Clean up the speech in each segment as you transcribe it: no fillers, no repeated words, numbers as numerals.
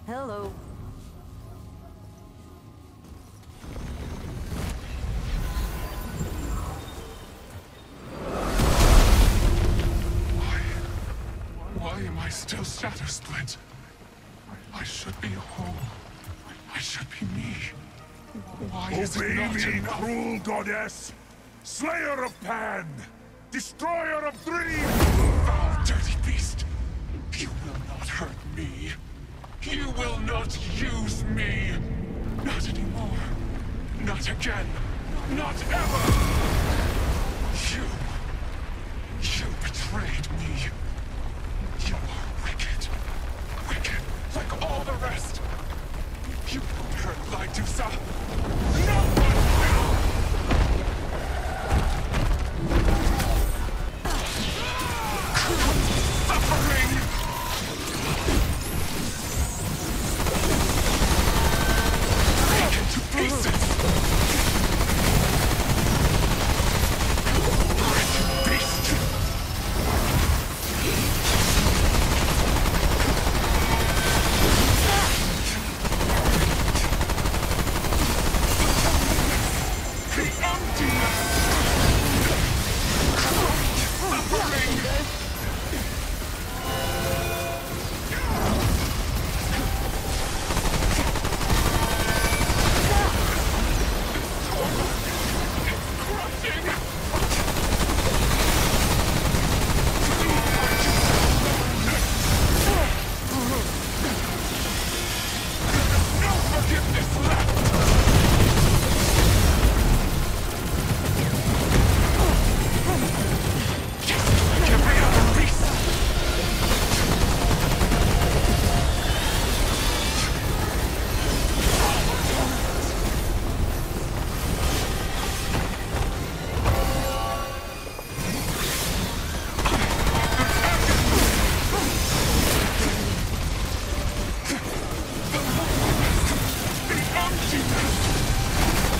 Hello. Why am I still Shadow Split? I should be whole. I should be me. Why is it Obey not me, enough? cruel goddess! Slayer of Pan! Destroyer of dreams! Foul, dirty beast! You will not hurt me. You will not use me! Not anymore. Not again. Not ever! You betrayed me. You are wicked. Wicked, like all the rest. You won't hurt Lydusa. No one will! Suffering! Taken to pieces! Wretched beast! The emptiness! Suffering! Crushing! No forgiveness left! Just like every other beast! The emptiness!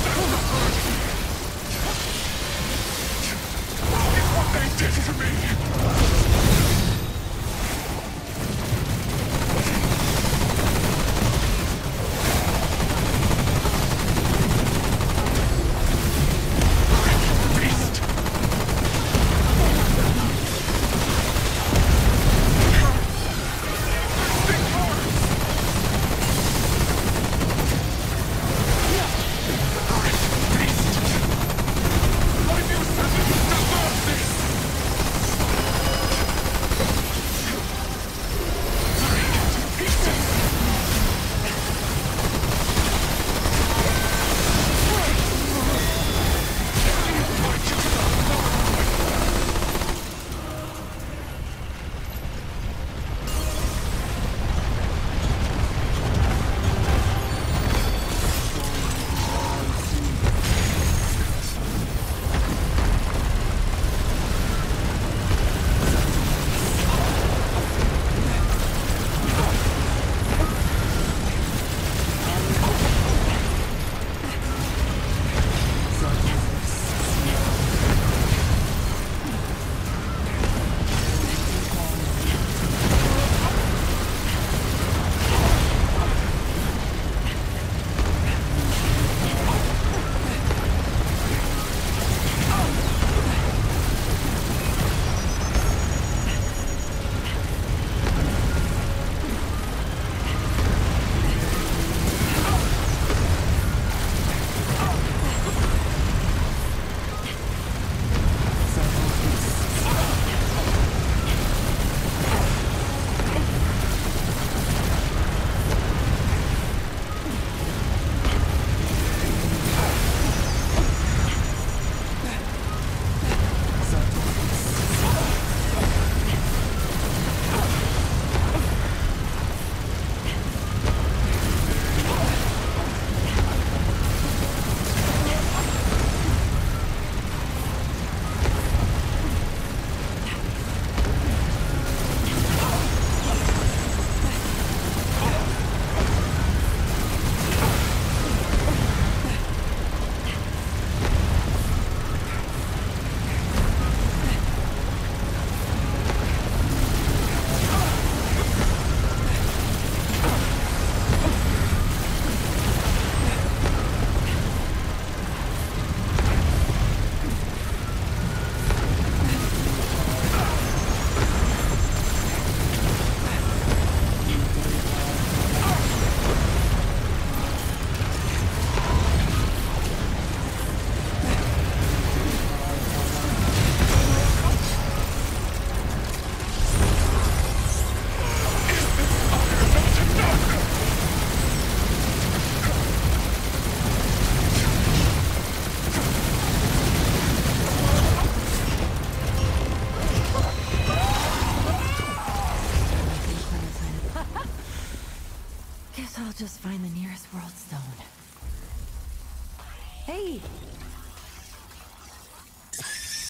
What they did to me!